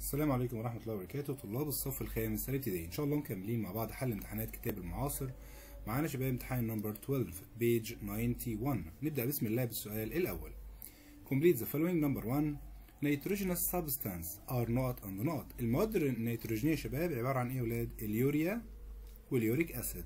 السلام عليكم ورحمة الله وبركاته. طلاب الصف الخامس الابتدائي، إن شاء الله مكملين مع بعض حل امتحانات كتاب المعاصر. معانا شباب امتحان نمبر 12 بيج 91. نبدأ بسم الله بالسؤال الأول. Complete the following. number 1 nitrogenous substance are not and not. المواد النيتروجينية شباب عبارة عن إيه يا ولاد؟ اليوريا واليوريك أسيد.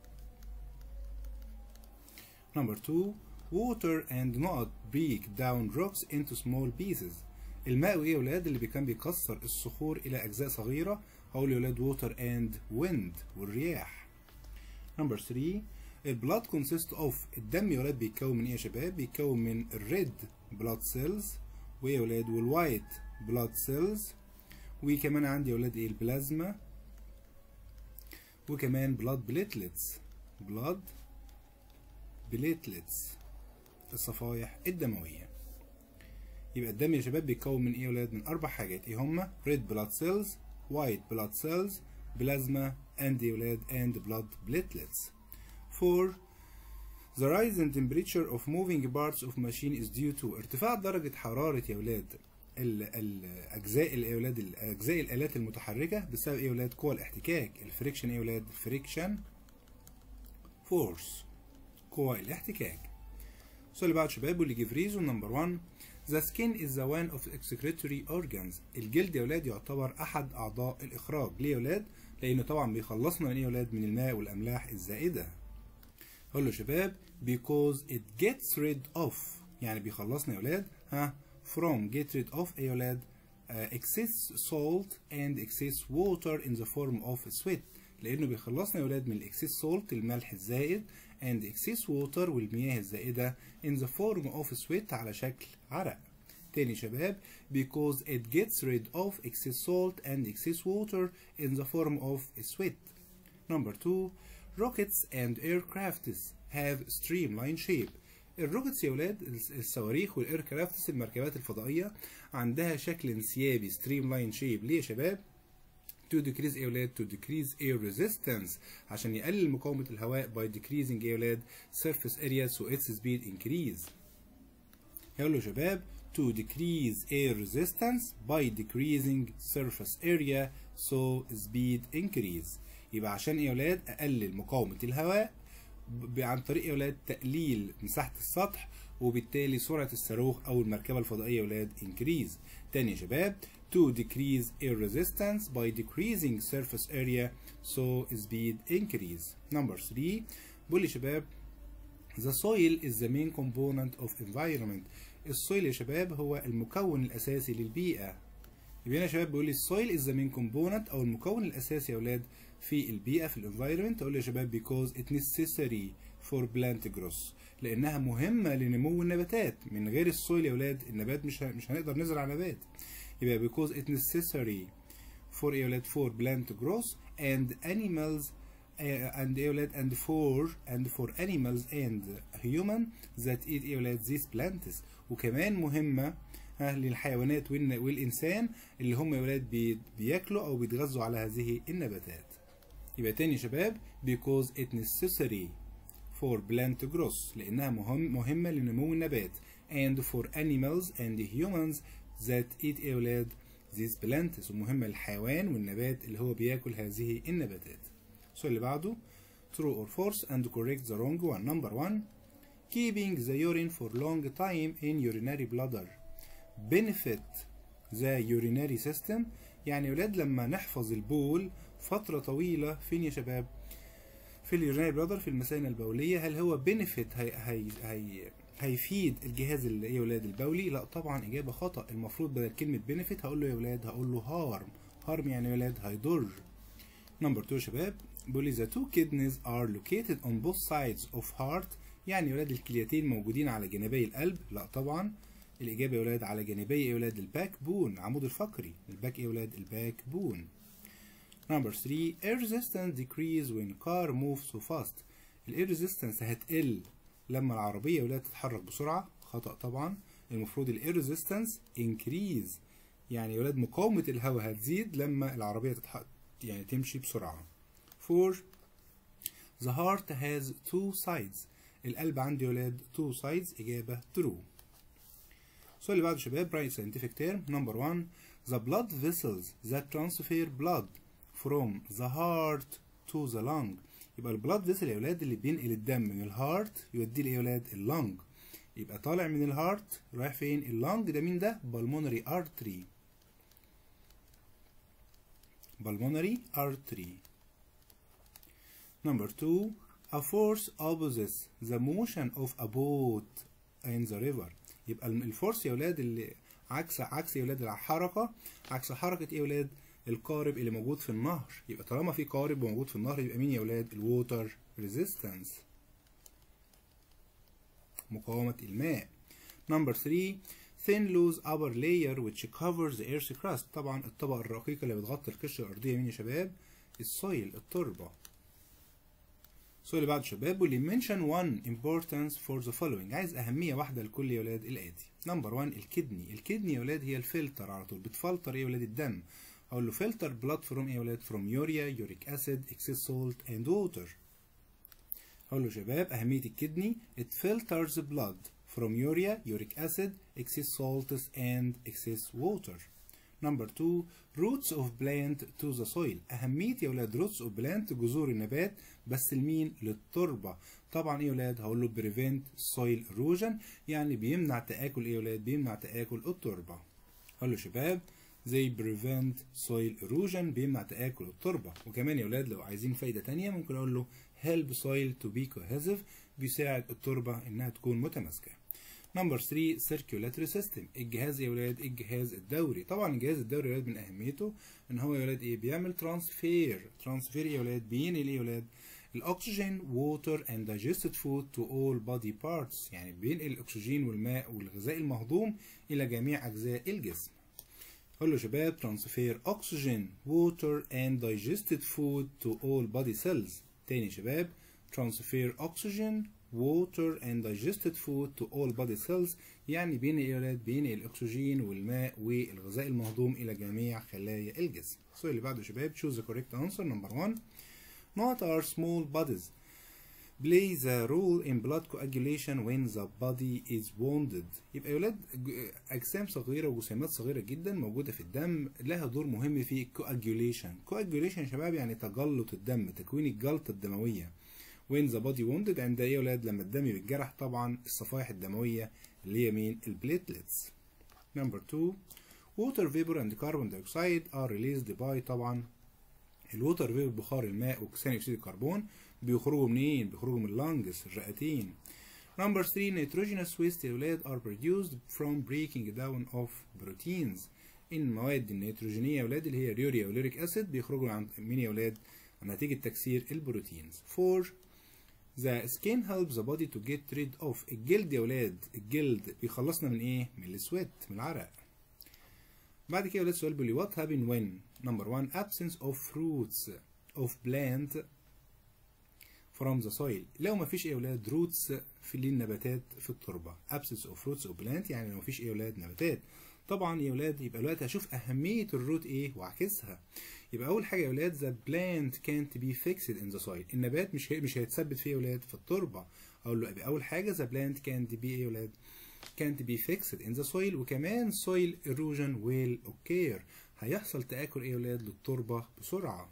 number 2 water and not break down rocks into small pieces. الماء ايه يا ولاد اللي كان بيكسر الصخور الى اجزاء صغيره؟ هقول يا ولاد water and wind والرياح. number 3 البلاد consist of. الدم يا ولاد بيتكون من ايه يا شباب؟ بيتكون من الريد بلاد سيلز وايه يا ولاد؟ والوايت بلاد سيلز، وكمان عندي يا ولاد ايه؟ البلازما، وكمان بلاد بليتلتس. بلاد بليتلتس الصفائح الدمويه. يبقى الدم يا شباب بيتكون من ايه يا ولاد؟ من اربع حاجات. ايه هما؟ ريد بلاد سيلز، وايت بلاد سيلز، بلازما، اند يا ولاد اند بلاد بليتلتس. 4 the rise in temperature of moving parts of machine is due to. ارتفاع درجة حرارة يا ولاد الاجزاء يا ولاد اجزاء الالات المتحركة بسبب ايه يا ولاد؟ قوى الاحتكاك. الفريكشن ايه يا ولاد؟ فريكشن فورس، قوى الاحتكاك. السؤال اللي بعده شباب بيقول لي give reason. number 1 the skin is the one of excretory organs. الجلد يا ولاد يعتبر احد اعضاء الاخراج. ليه يا ولاد؟ لانه طبعا بيخلصنا من ايه يا ولاد؟ من الماء والاملاح الزائده. اقول له شباب because it gets rid of، يعني بيخلصنا يا ولاد from get rid of ايه يا ولاد؟ excess salt and excess water in the form of sweat. لانه بيخلصنا يا ولاد من الاكسس سولت الملح الزائد and excess water والمياه الزائده in the form of sweat على شكل عرق. تاني شباب because it gets rid of excess salt and excess water in the form of sweat. number 2 rockets and aircrafts have streamline shape. الروكتس يا ولاد الصواريخ والايركرافتس المركبات الفضائيه عندها شكل انسيابي streamline shape. ليه يا شباب؟ to decrease ايه يا ولاد؟ to decrease air resistance، عشان يقلل مقاومة الهواء by decreasing ايه يا ولاد؟ surface area so its speed increase. يقول له شباب to decrease air resistance by decreasing surface area so speed increase. يبقى عشان ايه يا ولاد؟ اقلل مقاومة الهواء عن طريق يا ولاد تقليل مساحة السطح، وبالتالي سرعة الصاروخ او المركبة الفضائية يا ولاد increase. تاني يا شباب to decrease air resistance by decreasing surface area so speed increase. number 3 بيقول لي شباب the soil is the main component of environment. السويل يا شباب هو المكون الاساسي للبيئة. يبقى هنا يا شباب بيقول لي السويل is the main component او المكون الاساسي يا ولاد في البيئة في الانفايرمنت. اقول له يا شباب because it necessary for plant growth، لانها مهمة لنمو النباتات. من غير السويل يا ولاد النبات مش هنقدر نزرع نبات. يبقى because it necessary for ايه يا ولاد؟ for plant growth and animals and ايه يا ولاد and for animals and human that eat ايه يا ولاد؟ these plants. وكمان مهمة للحيوانات والإنسان اللي هم يا ولاد بياكلوا أو بيتغذوا على هذه النباتات. يبقى تاني يا شباب because it necessary for plant growth، لأنها مهمة لنمو النبات and for animals and humans that eat يا ولاد these plants، ومهمة للحيوان والنبات اللي هو بياكل هذه النباتات. السؤال اللي بعده true or false and correct the wrong one. number 1 keeping the urine for long time in urinary bladder benefit the urinary system. يعني يا ولاد لما نحفظ البول فترة طويلة فين يا شباب؟ في اليورينري بلادر، في المثانة البولية. هل هو benefit هيفيد الجهاز اللي يا ولاد البولي؟ لا طبعا، إجابة خطأ. المفروض بدل كلمة benefit هقول له يا ولاد هقول له harm يعني يا ولاد هيضر. number 2 يا شباب بيقول لي the two kidneys are located on both sides of heart. يعني يا ولاد الكليتين موجودين على جانبي القلب؟ لا طبعا، الإجابة يا ولاد على جانبي يا ولاد الباك بون، عمود الفقري. الباك يا ولاد الباك بون. number 3 air resistance decrease when car moves so fast. الاير ريزيستنس هتقل لما العربية يا ولاد تتحرك بسرعة. خطأ طبعا، المفروض الاير ريزيستنس increase، يعني يا ولاد مقاومة الهواء هتزيد لما العربية يعني تمشي بسرعة. 4 the heart has two sides. القلب عنده يا ولاد two sides. إجابة true. السؤال اللي بعده شباب write scientific term. number 1 The blood vessels that transfer blood from the heart to the lung. يبقى البلاد فيسل يا ولاد اللي بينقل الدم من الهارت يوديه لايه يا ولاد؟ اللنج. يبقى طالع من الهارت رايح فين؟ اللنج. ده مين ده؟ pulmonary artery. pulmonary artery. Number 2. A force opposes the motion of a boat in the river. يبقى الفورس يا ولاد اللي عكس يا ولاد الحركة، عكس حركة ايه يا ولاد؟ القارب اللي موجود في النهر. يبقى طالما في قارب موجود في النهر يبقى مين يا ولاد؟ الووتر ريزيستنس، مقاومة الماء. Number 3. thin loose upper layer which covers the earth's crust. طبعا الطبقة الرقيقة اللي بتغطي القشرة الأرضية مين يا شباب؟ السويل، التربة. السؤال اللي بعده شباب واللي mention one importance for the following. عايز أهمية واحدة لكل يا ولاد الآتي. نمبر 1 الكدني. الكدني يا ولاد هي الفلتر على طول، بتفلتر ايه يا ولاد؟ الدم. أقول له فلتر blood from ايه يا ولاد؟ from urea, uric acid, excess salt and water. هقول له شباب أهمية الكدني it filters blood from urea, uric acid, excess salts and excess water. Number 2 roots of plant to the soil. أهمية يا ولاد roots of plant جذور النبات بس لمين؟ للتربة. طبعا ايه يا ولاد؟ هقول له prevent soil erosion يعني بيمنع تآكل ايه يا ولاد؟ بيمنع تآكل التربة. هقول له شباب they prevent soil erosion بيمنع تآكل التربة. وكمان يا ولاد لو عايزين فايدة تانية ممكن اقول له help soil to be cohesive بيساعد التربة انها تكون متماسكة. نمبر 3 circulatory system. الجهاز يا ولاد الجهاز الدوري. طبعا الجهاز الدوري يا ولاد من اهميته ان هو يا ولاد ايه؟ بيعمل ترانسفير يا ولاد بينقل ايه يا ولاد؟ الاكسجين water and digested food to all body parts. يعني بينقل الاكسجين والماء والغذاء المهضوم الى جميع اجزاء الجسم. قول له شباب transfer oxygen water and digested food to all body cells. تاني شباب transfer oxygen water and digested food to all body cells يعني بينقل يا ولاد؟ بينقل الاكسجين والماء والغذاء المهضوم الى جميع خلايا الجسم. السؤال اللي بعده شباب choose the correct answer. number 1 What are small bodies play the role in blood coagulation when the body is wounded. يبقى يا ولاد اجسام صغيره وجسيمات صغيره جدا موجوده في الدم لها دور مهم في coagulation. coagulation يا شباب يعني تجلط الدم، تكوين الجلطه الدمويه. when the body wounded عند ايه يا ولاد؟ لما الدم بيتجرح. طبعا الصفائح الدمويه اللي هي مين؟ البليتلتس. number 2 water vapor and carbon dioxide are released by. طبعا الووتر فيبر بخار الماء وثاني اكسيد الكربون بيخرجوا منين؟ بيخرجوا من اللانجز، الرئتين. نمبر 3 nitrogenous waste يا ولاد are produced from breaking down of proteins. المواد النيتروجينيه يا ولاد اللي هي اليوريا واليوريك اسيد بيخرجوا عن مين يا ولاد؟ نتيجه تكسير البروتينز. 4 the skin helps the body to get rid of. الجلد يا ولاد الجلد بيخلصنا من ايه؟ من السويت، من العرق. بعد كده يا ولاد السؤال بيقول لي what happen when number 1 absence of fruits of plant from the soil. لو ما فيش ايه يا ولاد roots في النباتات في التربه. absence of fruits of plant يعني لو ما فيش ايه يا ولاد؟ نباتات. طبعا يا ولاد يبقى دلوقتي هشوف اهميه الروت ايه واعكسها. يبقى اول حاجه يا ولاد the plant can't be fixed in the soil. النبات مش هيتثبت فيه يا ولاد في التربه. اقول له يبقى اول حاجه the plant can't be ايه يا ولاد؟ can't be fixed in the soil. وكمان soil erosion will occur. هيحصل تآكل ايه يا ولاد؟ للتربه بسرعه.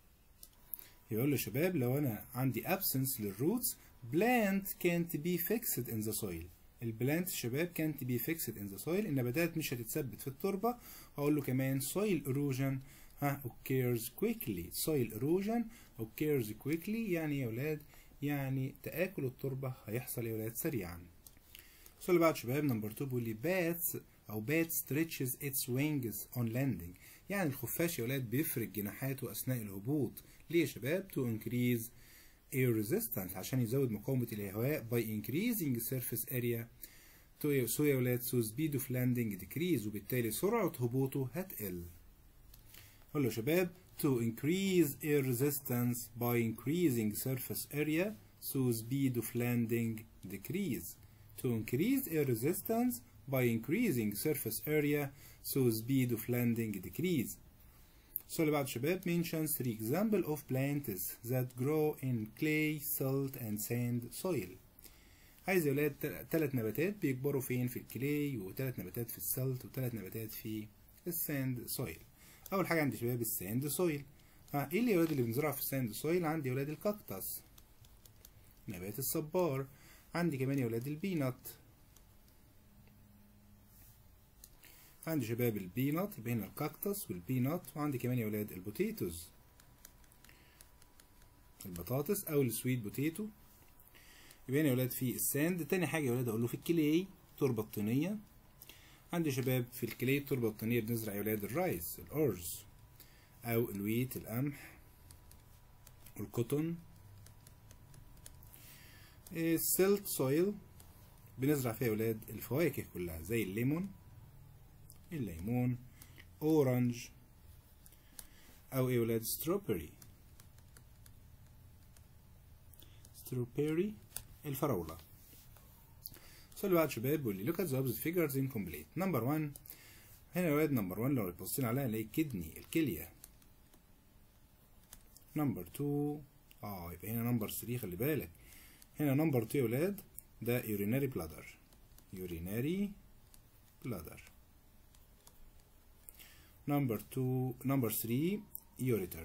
يقول له شباب لو انا عندي absence للروتس plant can't be fixed in the soil. البلانت شباب can't be fixed in the soil. النباتات مش هتتثبت في التربه. اقول له كمان soil erosion occurs quickly. soil erosion occurs quickly يعني يا ولاد يعني تآكل التربه هيحصل يا ولاد سريعا. السؤال اللي بعده شباب نمبر 2 بيقول لي bat stretches its wings on landing. يعني الخفاش يا ولاد بيفرد جناحاته اثناء الهبوط. ليه يا شباب؟ to increase air resistance عشان يزود مقاومة الهواء by increasing surface area. so يا ولاد so speed of landing decrease وبالتالي سرعة هبوطه هتقل. قول له يا شباب to increase air resistance by increasing surface area so speed of landing decrease. to increase air resistance by increasing surface area so speed of landing decrease. السؤال اللي بعده شباب mentions 3 examples of plants that grow in clay, salt and sand soil. عايز يا ولاد 3 نباتات بيكبروا فين؟ في الكلي، و3 نباتات في السلت، و3 نباتات في الساند سويل. اول حاجه عندي شباب الساند سويل. ايه اللي يا ولاد اللي بنزرعه في الساند سويل؟ عندي يا ولاد الكاكتس، نبات الصبار. عندي كمان يا ولاد البينات. عندي شباب البينات، يبقى هنا الكاكتس والبينات. وعندي كمان يا ولاد البوتيتوز، البطاطس او السويت بوتيتو. يبقى هنا يا ولاد في الساند. تاني حاجه يا ولاد اقول له في الكلي، التربه الطينيه. عندي شباب في الكلي التربه الطينيه بنزرع يا ولاد الرايس، الارز او الويت، القمح والكوتون. السيلت سويل بنزرع فيها يا ولاد الفواكه كلها زي الليمون، اورنج، او ايه يا ولاد ستروبري، الفراولة. السؤال اللي بعد شباب بيقول لي look at the opposite figures incomplete. نمبر 1 هنا يا ولاد، نمبر 1 لو بصينا عليها نلاقي كدني، الكلية. نمبر 2 يبقى هنا نمبر 3 خلي بالك. هنا نمبر 2 يا ولاد ده urinary bladder، نمبر 3 ureter.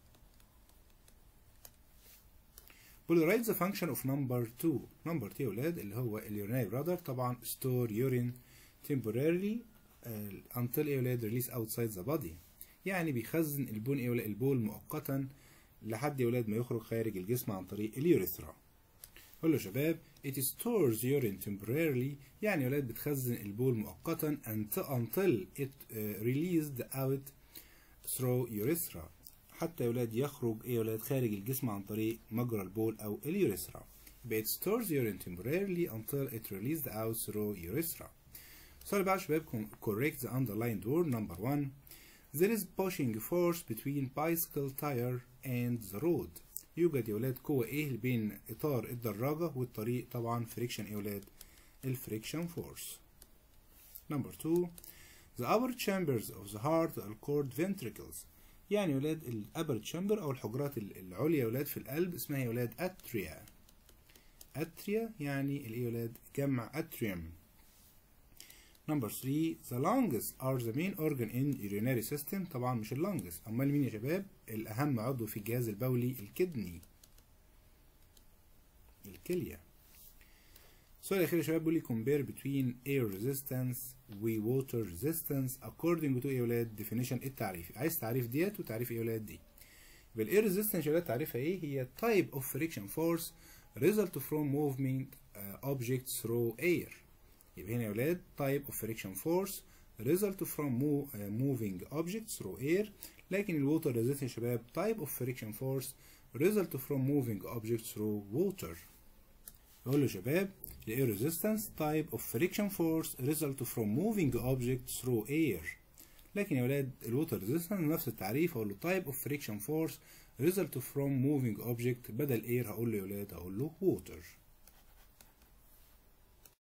بقول write the function of number 2. نمبر 2 يا ولاد اللي هو urinary bladder طبعا store urine temporarily until يا ولاد release outside the body، يعني بيخزن البول مؤقتا لحد يا ولاد ما يخرج خارج الجسم عن طريق اليوريثرا. قول له شباب it stores urine temporarily، يعني يا ولاد بتخزن البول مؤقتا until it released out through urethra، حتى يا ولاد يخرج يا ولاد خارج الجسم عن طريق مجرى البول او اليوريثرا. يبقى it stores urine temporarily until it released out through urethra. السؤال بقى يا شباب correct the underlined word. number 1 there is pushing force between bicycle tire and the road. يوجد يا ولاد قوة ايه بين اطار الدراجة والطريق؟ طبعا friction يا ولاد، الفريكشن فورس. number 2 the upper chambers of the heart are called ventricles. يعني يا ولاد الابر تشامبر او الحجرات العليا يا ولاد في القلب اسمها يا ولاد اتريا. يعني الايه يا ولاد؟ جمع اتريوم. number 3 the lungs are the main organ in urinary system. طبعا مش اللانجز، امال مين يا شباب؟ الاهم عضو في الجهاز البولي الكدني، الكليه. السؤال الاخير يا شباب بيقول لي compare between air resistance و water resistance according to ايه يا ولاد؟ definition التعريف. عايز تعريف ديت وتعريف ايه يا ولاد دي. يبقى الاير ريزيستنس يا ولاد تعريفها ايه؟ هي type of friction force result from moving objects through air. يبقى هنا يا ولاد type of friction force result from moving objects through air. لكن الووتر ريزيستنس يا شباب type of friction force result from moving objects through water. يقول له شباب the air resistance type of friction force result from moving objects through air. لكن يا ولاد الووتر ريزيستنس نفس التعريف، اقول له type of friction force result from moving object، بدل air هقول له يا ولاد هقول له water.